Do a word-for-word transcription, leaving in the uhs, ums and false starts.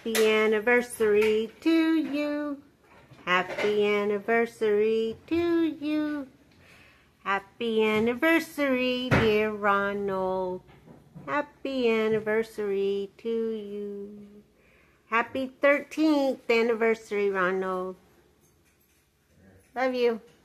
Happy anniversary to you. Happy anniversary to you. Happy anniversary, dear Ronald. Happy anniversary to you. Happy thirteenth anniversary, Ronald. Love you.